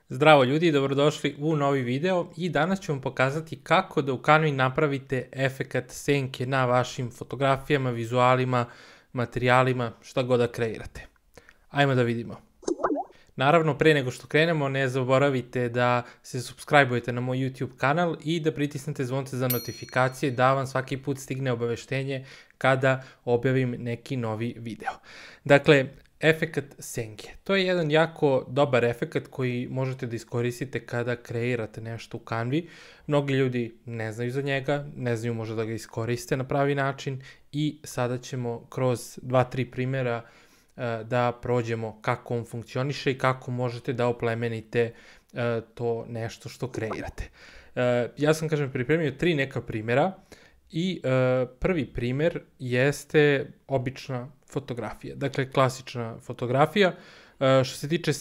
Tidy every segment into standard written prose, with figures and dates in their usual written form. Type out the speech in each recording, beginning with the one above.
Zdravo ljudi, dobrodošli u novi video i danas ću vam pokazati kako da u Canvi napravite efekat senke na vašim fotografijama, vizualima, materijalima, šta god da kreirate. Ajmo da vidimo. Naravno, pre nego što krenemo, ne zaboravite da se subscribe-ujete na moj YouTube kanal i da pritisnete zvonce za notifikacije da vam svaki put stigne obaveštenje kada objavim neki novi video. Dakle, efekat senke. To je jedan jako dobar efekat koji možete da iskoristite kada kreirate nešto u Canvi. Mnogi ljudi ne znaju za njega, ne znaju možda da ga iskoriste na pravi način i sada ćemo kroz 2-3 primjera da prođemo kako on funkcioniše i kako možete da oplemenite to nešto što kreirate. Ja sam, pripremio 3 neka primjera i prvi primjer jeste obična fotografija, dakle klasična fotografija. Što se tiče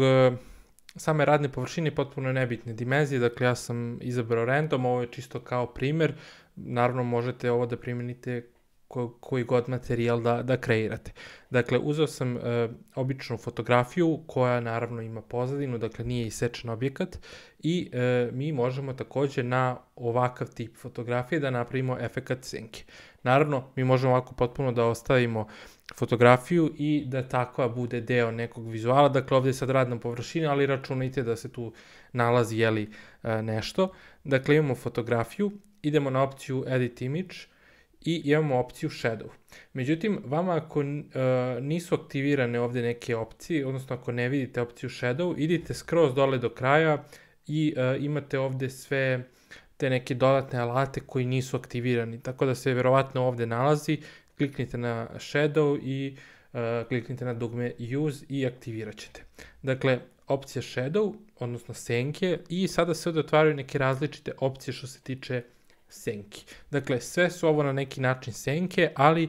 same radne površine, potpuno nebitne dimenzije, dakle ja sam izabrao random, ovo je čisto kao primjer, naravno možete ovo da primenite koji god materijal da kreirate. Dakle, uzeo sam običnu fotografiju koja naravno ima pozadinu, dakle nije isečen objekat i mi možemo takođe na ovakav tip fotografije da napravimo efekat senke. Naravno, mi možemo ovako potpuno da ostavimo fotografiju i da takva bude deo nekog vizuala, dakle ovde je sad radna površina, ali računajte da se tu nalazi nešto. Dakle, imamo fotografiju, idemo na opciju Edit Image, i imamo opciju Shadow. Međutim, vama ako nisu aktivirane ovde neke opcije, odnosno ako ne vidite opciju Shadow, idite skroz dole do kraja i imate ovde sve te neke dodatne alate koji nisu aktivirani, tako da se verovatno ovde nalazi, kliknite na Shadow i kliknite na dugme Use i aktivirat ćete. Dakle, opcija Shadow, odnosno senke, i sada se ovde otvaraju neke različite opcije što se tiče senki. Dakle, sve su ovo na neki način senke, ali,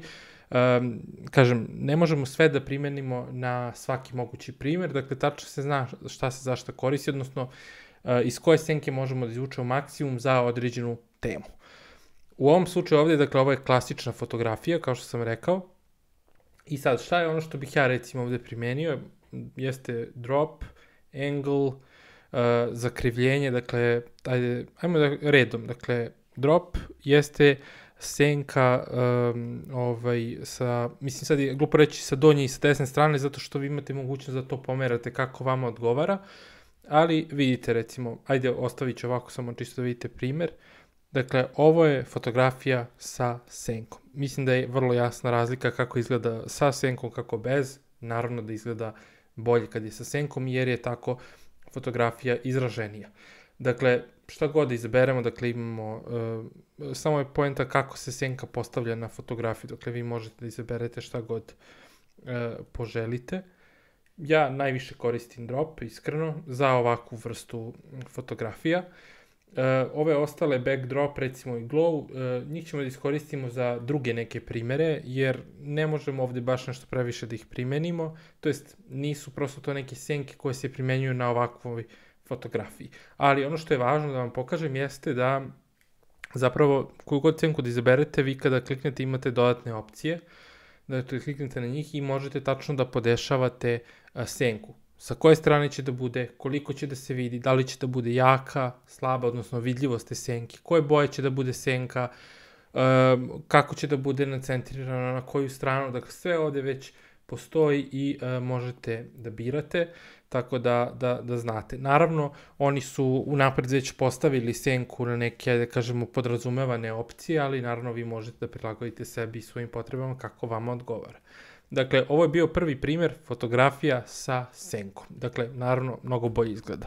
ne možemo sve da primenimo na svaki mogući primjer, dakle, tačno se zna šta se zašto koristi, odnosno iz koje senke možemo da izvučemo maksimum za određenu temu. U ovom slučaju ovde, dakle, ovo je klasična fotografija, kao što sam rekao, i sad, šta je ono što bih ja recimo ovde primenio, jeste drop, angle, zakrivljenje, dakle, ajmo redom, dakle, drop jeste senka mislim sad je glupo reći sa donje i sa desne strane zato što vi imate mogućnost da to pomerate kako vama odgovara, ali vidite recimo, ajde ostavit ću ovako samo čisto da vidite primjer. Dakle, ovo je fotografija sa senkom. Mislim da je vrlo jasna razlika kako izgleda sa senkom, kako bez. Naravno da izgleda bolje kad je sa senkom jer je tako fotografija izraženija. Dakle, šta god da izaberemo, dakle imamo, samo je poenta kako se senka postavlja na fotografiji, dakle vi možete da izaberete šta god poželite. Ja najviše koristim drop, iskreno, za ovakvu vrstu fotografija. Ove ostale backdrop, recimo i glow, njih ćemo da iskoristimo za druge neke primere, jer ne možemo ovde baš nešto previše da ih primenimo, to jest nisu prosto to neke senke koje se primenjuju na ovakvoj fotografiji. Ali ono što je važno da vam pokažem jeste da zapravo koju god senku da izaberete, vi kada kliknete imate dodatne opcije, dakle kliknete na njih i možete tačno da podešavate senku. Sa koje strane će da bude, koliko će da se vidi, da li će da bude jaka, slaba, odnosno vidljivost te senke, koje boje će da bude senka, kako će da bude nacentrirana, na koju stranu, dakle sve ovde već postoji i možete da birate, tako da znate. Naravno, oni su unapred već postavili senku na neke, da kažemo, podrazumevane opcije, ali naravno vi možete da prilagodite sebi i svojim potrebama kako vama odgovara. Dakle, ovo je bio prvi primjer fotografija sa senkom. Dakle, naravno, mnogo bolje izgleda.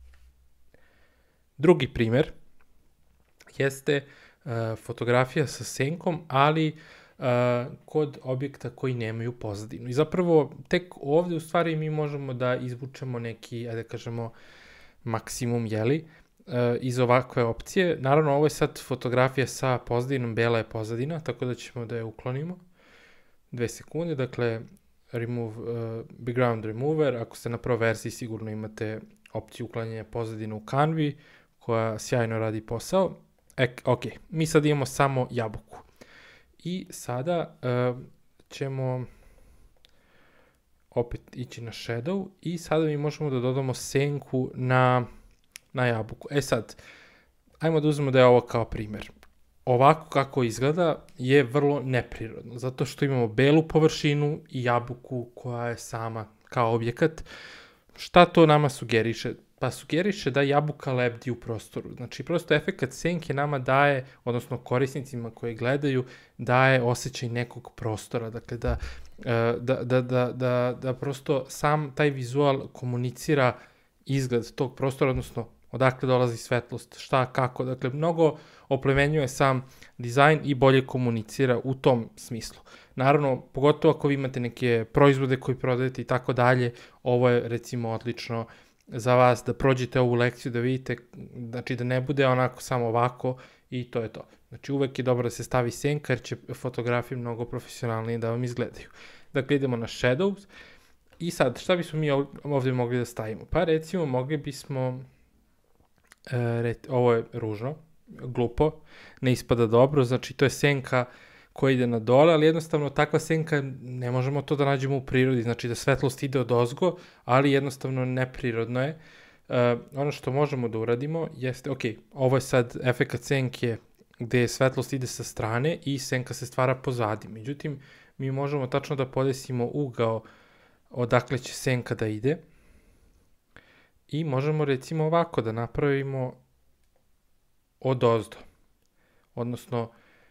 Drugi primjer jeste fotografija sa senkom, ali kod objekta koji nemaju pozadinu. I zapravo, tek ovde u stvari mi možemo da izvučemo neki, ajde kažemo, maksimum, iz ovakve opcije. Naravno, ovo je sad fotografija sa pozadinom, bela je pozadina, tako da ćemo da je uklonimo. 2 sekunde, dakle, background remover, ako ste na Pro verziji sigurno imate opciju uklanjanja pozadine u Canvi, koja sjajno radi posao. Ok, mi sad imamo samo jabuku. I sada ćemo opet ići na shadow i sada mi možemo da dodamo senku na jabuku. Sad, ajmo da uzmemo da je ovo kao primjer. Ovako kako izgleda je vrlo neprirodno, zato što imamo belu površinu i jabuku koja je sama kao objekat. Šta to nama sugeriše? Pa sugeriše da jabuka lebdi u prostoru. Znači, prosto efekat senke nama daje, odnosno korisnicima koji gledaju, daje osjećaj nekog prostora. Dakle, da prosto sam taj vizual komunicira izgled tog prostora, odnosno odakle dolazi svetlost, šta, kako. Dakle, mnogo oplemenjuje sam dizajn i bolje komunicira u tom smislu. Naravno, pogotovo ako vi imate neke proizvode koji prodajete i tako dalje, ovo je recimo odlično za vas da prođete ovu lekciju, da vidite, znači da ne bude onako samo ovako i to je to. Znači uvek je dobro da se stavi senka jer će fotografije mnogo profesionalnije da vam izgledaju. Dakle, idemo na shadows i sad šta bismo mi ovdje mogli da stavimo? Pa recimo mogli bismo, ovo je ružno, glupo, ne ispada dobro, znači to je senka koja ide na dole, ali jednostavno takva senka ne možemo to da nađemo u prirodi, znači da svetlost ide od ozgo, ali jednostavno neprirodno je. Ono što možemo da uradimo jeste, ovo je sad efekat senke gde svetlost ide sa strane i senka se stvara pozadi. Međutim, mi možemo tačno da podesimo ugao odakle će senka da ide i možemo recimo ovako da napravimo od ozdo, odnosno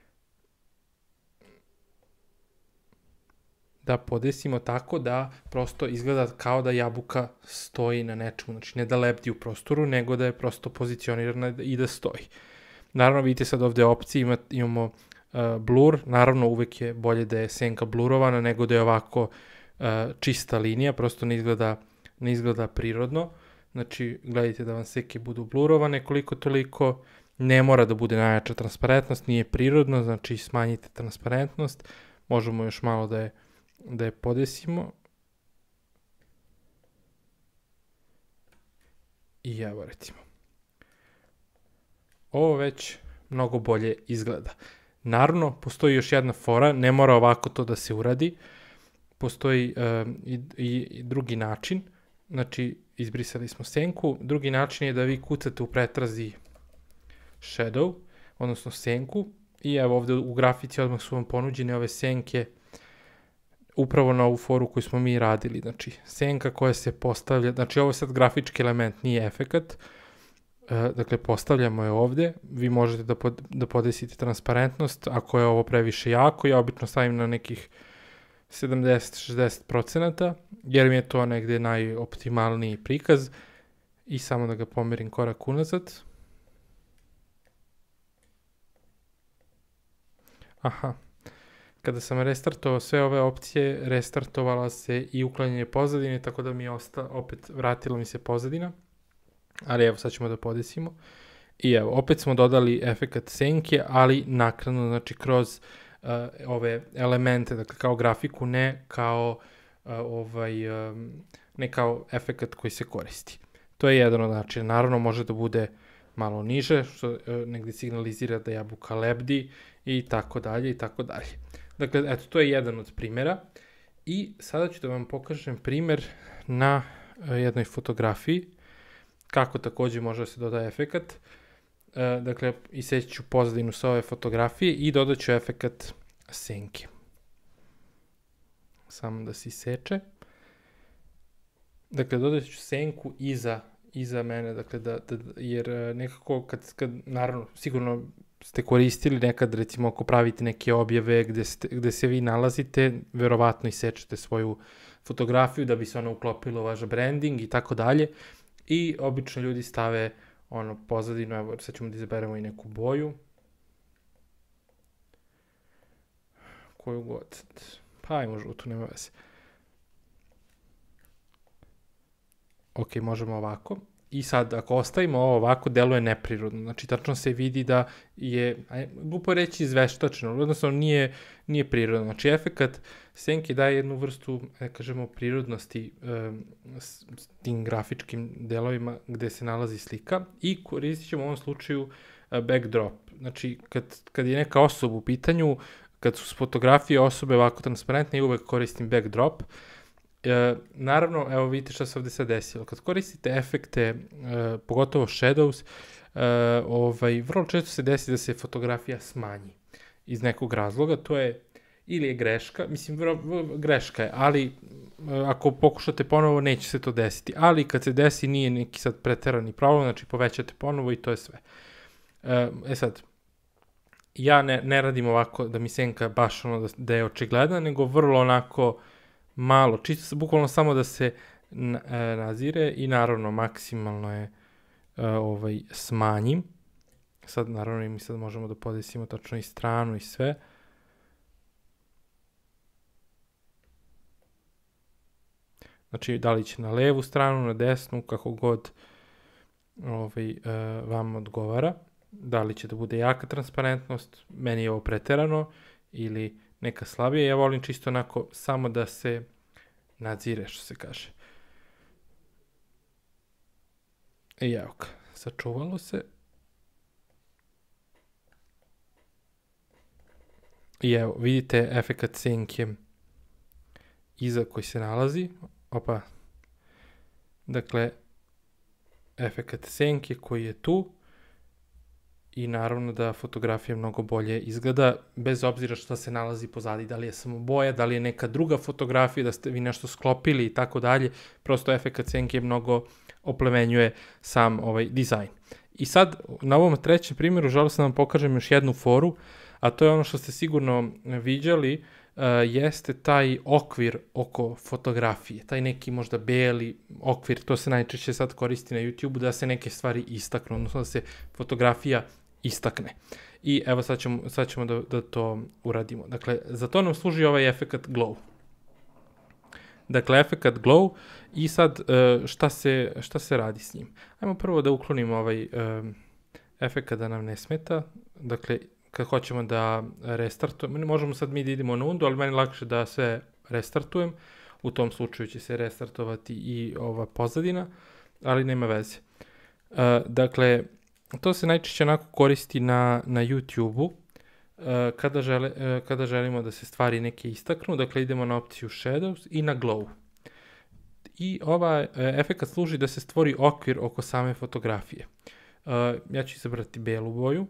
da podesimo tako da prosto izgleda kao da jabuka stoji na nečemu, znači ne da lebdi u prostoru, nego da je prosto pozicionirana i da stoji. Naravno, vidite sad ovde opcije, imamo blur, naravno uvek je bolje da je senka blurovana nego da je ovako čista linija, prosto ne izgleda prirodno. Znači, gledajte da vam senke budu blurovane koliko toliko, ne mora da bude najjača transparentnost, nije prirodno, znači smanjite transparentnost, možemo još malo da je podesimo. I evo recimo. Ovo već mnogo bolje izgleda. Naravno, postoji još jedna fora, ne mora ovako to da se uradi. Postoji i drugi način. Znači, izbrisali smo senku. Drugi način je da vi kucate u pretrazi shadow, odnosno senku. I evo ovde u grafici odmah su vam ponuđene ove senke upravo na ovu foru koju smo mi radili. Znači, senka koja se postavlja, znači ovo je sad grafički element, nije efekat. Dakle, postavljamo je ovde, vi možete da podesite transparentnost, ako je ovo previše jako, ja obično stavim na nekih 70-60%, jer mi je to negde najoptimalniji prikaz i samo da ga pomerim korak unazad. Aha, kada sam restartovao sve ove opcije, restartovala se i uklanjanje pozadine, tako da mi je opet vratila mi se pozadina. Ali evo, sad ćemo da podesimo. I evo, opet smo dodali efekat senke, ali naknadno, znači kroz ove elemente, dakle kao grafiku, ne kao efekat koji se koristi. To je jedan od načina. Naravno, može da bude malo niže, što negde signalizira da jabuka lebdi i tako dalje i tako dalje. Dakle, eto, to je jedan od primjera. I sada ću da vam pokažem primjer na jednoj fotografiji, kako takođe može da se dodaje efekat. Dakle, iseći ću pozadinu sa ove fotografije i dodat ću efekat senke. Samo da se iseče. Dakle, dodat ću senku iza mene, dakle, jer nekako kad naravno, sigurno ste koristili nekad, recimo, ako pravite neke objave gde se vi nalazite, verovatno isečete svoju fotografiju da bi se ona uklopila u vaš branding i tako dalje. I obično ljudi stave pozadinu, evo sad ćemo da izaberemo i neku boju. Koju god. Pa ajmo žutu, nema veze. Ok, možemo ovako. I sad, ako ostavimo ovo ovako, deluje neprirodno. Znači, tačno se vidi da je, glupo reći izveštačeno, odnosno nije prirodno. Znači, efekat senke daje jednu vrstu, kažemo, prirodnosti s tim grafičkim delovima gde se nalazi slika i koristit ćemo u ovom slučaju backdrop. Znači, kad je neka osoba u pitanju, kad su fotografije osobe ovako transparentne, uvek koristim backdrop. Naravno, evo vidite šta se ovde sad desilo. Kad koristite efekte, pogotovo shadows, vrlo često se desi da se fotografija smanji iz nekog razloga. To je ili je greška, mislim greška je, ali ako pokušate ponovo neće se to desiti. Ali kad se desi nije neki sad preterani problem, znači povećate ponovo i to je sve. Sad, ja ne radim ovako da mi senka baš ono da je očigledna, nego vrlo onako malo, čisto bukvalno samo da se nazire i naravno maksimalno je smanjim. Sad naravno i mi sad možemo da podesimo tačno i stranu i sve. Znači da li će na levu stranu, na desnu, kako god vam odgovara. Da li će da bude jaka transparentnost, meni je ovo preterano ili neka slabija. Ja volim čisto onako samo da se nadzire, što se kaže. I evo ga, sačuvalo se. I evo, vidite efekat senke iza koji se nalazi. Opa. Dakle, efekat senke koji je tu. I naravno da fotografija mnogo bolje izgleda, bez obzira što se nalazi pozadi, da li je samo boja, da li je neka druga fotografija, da ste vi nešto sklopili i tako dalje, prosto efekat senke mnogo oplemenjuje sam dizajn. I sad, na ovom trećem primjeru, želim da vam pokažem još jednu foru, a to je ono što ste sigurno viđali, jeste taj okvir oko fotografije, taj neki možda beli okvir, to se najčešće sad koristi na YouTube-u, da se neke stvari istaknu, odnosno da se fotografija istakne. I evo sad ćemo da to uradimo. Dakle, za to nam služi ovaj efekat glow. Dakle, efekat glow i sad šta se radi s njim? Ajmo prvo da uklonimo ovaj efekat da nam ne smeta. Dakle, kad hoćemo da restartujemo, možemo sad mi da idemo na undu, ali meni lakše da sve restartujem. U tom slučaju će se restartovati i ova pozadina, ali nema veze. Dakle, to se najčešće onako koristi na YouTube-u kada želimo da se stvari neke istaknu. Dakle, idemo na opciju Shadows i na Glow. I ovaj efekat služi da se stvori okvir oko same fotografije. Ja ću izabrati belu boju.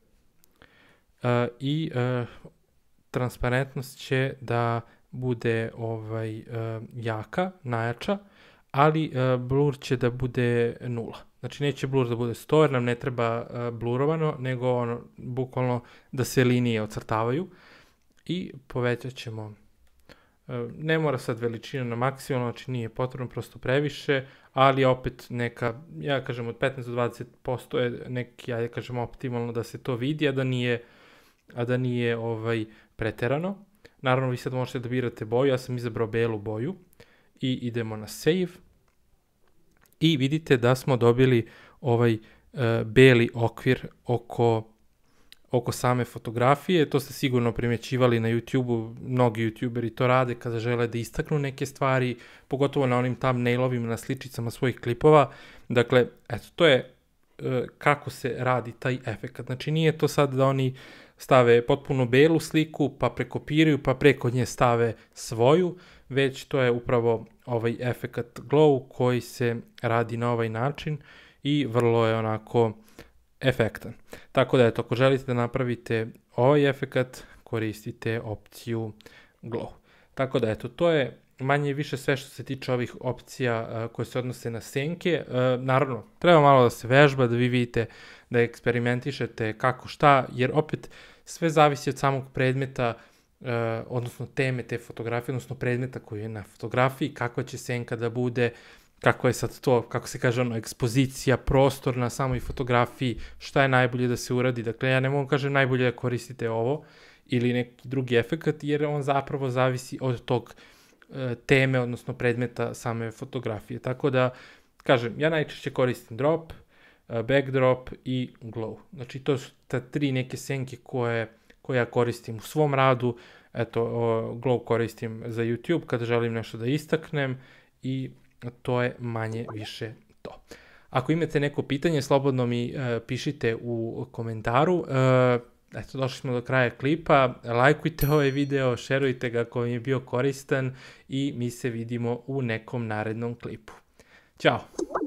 I transparentnost će da bude jaka, najjača, ali blur će da bude 0. Znači neće blur da bude 100 jer nam ne treba blurovano, nego bukvalno da se linije ocrtavaju i povećat ćemo. Ne mora sad veličina na maksimalno, znači nije potrebno, prosto previše, ali opet neka, ja kažem od 15 do 20% je neki, ja kažem optimalno da se to vidi, a da nije preterano. Naravno, vi sad možete da birate boju, ja sam izabrao belu boju i idemo na save. I vidite da smo dobili beli okvir oko same fotografije. To ste sigurno primećivali na YouTube-u, mnogi YouTuberi to rade kada žele da istaknu neke stvari, pogotovo na onim thumbnailovima, na sličicama svojih klipova. Dakle, eto, to je kako se radi taj efekat. Znači, nije to sad da oni stave potpuno belu sliku, pa prekopiraju, pa preko nje stave svoju, već to je upravo ovaj efekat glow koji se radi na ovaj način i vrlo je onako efektan. Tako da eto, ako želite da napravite ovaj efekat, koristite opciju glow. Tako da eto, to je manje i više sve što se tiče ovih opcija koje se odnose na senke. Naravno, treba malo da se vežba, da vi vidite, da eksperimentišete kako šta, jer opet sve zavisi od samog predmeta, odnosno teme te fotografije, odnosno predmeta koji je na fotografiji, kakva će senka da bude, kako je sad to, kako se kaže, ekspozicija, prostor na samoj fotografiji, šta je najbolje da se uradi. Dakle, ja ne mogu kažem najbolje da koristite ovo ili neki drugi efekat, jer on zapravo zavisi od tog teme, odnosno predmeta same fotografije. Tako da, kažem, ja najčešće koristim drop, backdrop i glow. Znači, to su ta tri neke senke koje ja koristim u svom radu. Eto, glow koristim za YouTube kada želim nešto da istaknem i to je manje više to. Ako imate neko pitanje, slobodno mi pišite u komentaru. Eto, došli smo do kraja klipa. Lajkujte ovaj video, šerujte ga ako vam je bio koristan i mi se vidimo u nekom narednom klipu. Ćao!